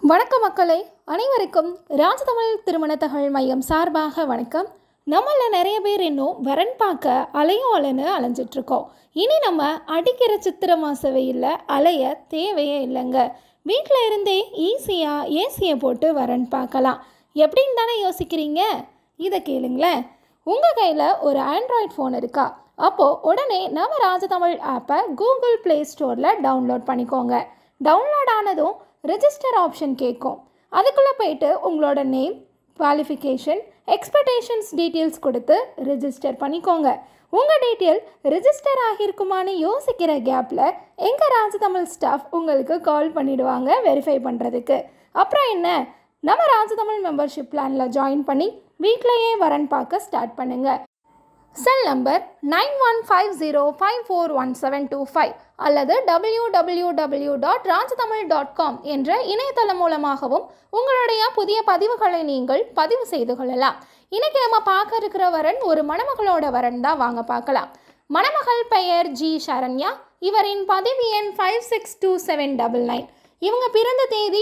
வணக்கம் மக்களே, அனைவருக்கும் ராஜதமிழ் திருமண தகவல் மையம் சார்பாக வணக்கம். நம்மள நிறைய பேர் இன்னும் வரன் பார்க்க அலையோலன்னு அலைஞ்சிட்ருக்கோம். இனி நம்ம அடிக்கிற சித்திரை மாச வெயில்ல அலைய தேவையே இல்லைங்க. வீட்டில் இருந்தே ஈஸியாக ஏசியை போட்டு வரன் பார்க்கலாம். எப்படின்னு தானே யோசிக்கிறீங்க? இதை கேளுங்களேன். உங்கள் கையில் ஒரு ஆண்ட்ராய்ட் ஃபோன் இருக்கா? அப்போது உடனே நம்ம ராஜதமிழ் ஆப்பை கூகுள் ப்ளே ஸ்டோரில் டவுன்லோட் பண்ணிக்கோங்க. டவுன்லோட் ஆனதும் ரெஜிஸ்டர் ஆப்ஷன் கேட்கும். அதுக்குள்ளே போயிட்டு உங்களோட நேம், குவாலிஃபிகேஷன், எக்ஸ்பெக்டேஷன்ஸ் டீட்டெயில்ஸ் கொடுத்து ரெஜிஸ்டர் பண்ணிக்கோங்க. உங்கள் டீட்டெயில் ரெஜிஸ்டர் ஆகியிருக்குமான்னு யோசிக்கிற கேப்பில் எங்கள் ராஜதமிழ் ஸ்டாஃப் உங்களுக்கு கால் பண்ணிவிடுவாங்க வெரிஃபை பண்ணுறதுக்கு. அப்புறம் என்ன, நம்ம ராஜதமிழ் மெம்பர்ஷிப் பிளானில் ஜாயின் பண்ணி வீட்டிலையே வரன் பார்க்க ஸ்டார்ட் பண்ணுங்கள். செல் நம்பர் 9150541725 அல்லது www.rajtamil.com என்ற இணையதளம் மூலமாகவும் உங்களுடைய புதிய பதிவுகளை நீங்கள் பதிவு செய்து கொள்ளலாம். இன்னைக்கு நம்ம பார்க்க இருக்கிற வரன் ஒரு மணமகளோட வரன் தான். வாங்க பார்க்கலாம். மணமகள் பெயர் ஜி சரண்யா. இவரின் பதிவு எண் 562799. இவங்க பிறந்த தேதி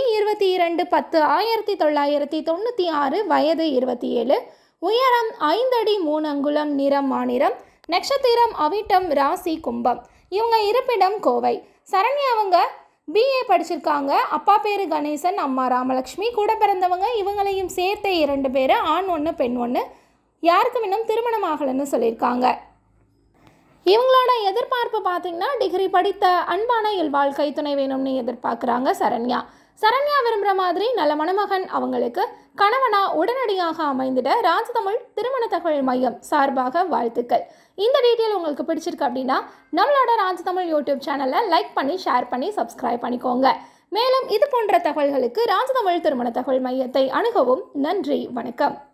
22/10/1996. வயது 27. உயரம் 5 அடி 3 அங்குலம். நிறம் மாநிறம். நட்சத்திரம் அவிட்டம். ராசி கும்பம். இவங்க இருப்பிடம் கோவை. சரண்யா அவங்க பிஏ படிச்சிருக்காங்க. அப்பா பேர் கணேசன், அம்மா ராமலட்சுமி. கூட பிறந்தவங்க இவங்களையும் சேர்த்த 2 பேர், ஆண் 1 பெண் 1. யாருக்கும் இன்னும் திருமணம் ஆகலைன்னு சொல்லியிருக்காங்க. இவங்களோட எதிர்பார்ப்பு பார்த்திங்கன்னா, டிகிரி படித்த அன்பான இல்வாழ்க்கை துணை வேணும்னு எதிர்பார்க்குறாங்க சரண்யா. சரண்யா விரும்புகிற மாதிரி நல்ல மணமகன் அவங்களுக்கு கணவனா உடனடியாக அமைந்திட ராஜதமிழ் திருமண தகவல் மையம் சார்பாக வாழ்த்துக்கள். இந்த டீட்டெயில் உங்களுக்கு பிடிச்சிருக்கு அப்படின்னா நம்மளோட ராஜதமிழ் யூடியூப் சேனலை லைக் பண்ணி, ஷேர் பண்ணி, சப்ஸ்கிரைப் பண்ணிக்கோங்க. மேலும் இது போன்ற தகவல்களுக்கு ராஜதமிழ் திருமண தகவல் மையத்தை அணுகவும். நன்றி, வணக்கம்.